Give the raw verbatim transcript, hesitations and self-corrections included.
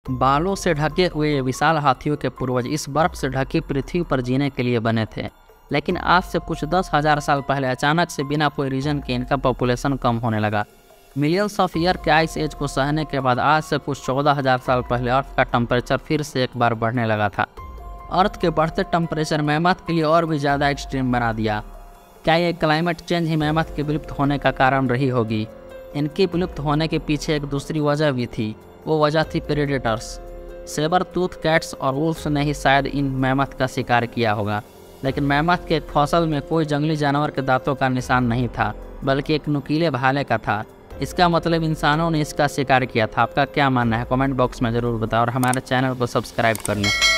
बालों से ढके हुए ये विशाल हाथियों के पूर्वज इस बर्फ से ढकी पृथ्वी पर जीने के लिए बने थे, लेकिन आज से कुछ दस हजार साल पहले अचानक से बिना कोई रीजन के इनका पॉपुलेशन कम होने लगा। मिलियंस ऑफ ईयर के आइस एज को सहने के बाद आज से कुछ चौदह हजार साल पहले अर्थ का टेम्परेचर फिर से एक बार बढ़ने लगा था। अर्थ के बढ़ते टेम्परेचर मैमथ के लिए और भी ज़्यादा एक्सट्रीम बना दिया। क्या ये क्लाइमेट चेंज ही मैमथ के विलुप्त होने का कारण रही होगी? इनके विलुप्त होने के पीछे एक दूसरी वजह भी थी, वो वजह थी प्रेडेटर्स। सेबर टूथ कैट्स और वुल्फ्स ने ही शायद इन मैमथ का शिकार किया होगा, लेकिन मैमथ के फॉसल में कोई जंगली जानवर के दांतों का निशान नहीं था, बल्कि एक नुकीले भाले का था। इसका मतलब इंसानों ने इसका शिकार किया था। आपका क्या मानना है? कमेंट बॉक्स में ज़रूर बताओ और हमारे चैनल को सब्सक्राइब कर लें।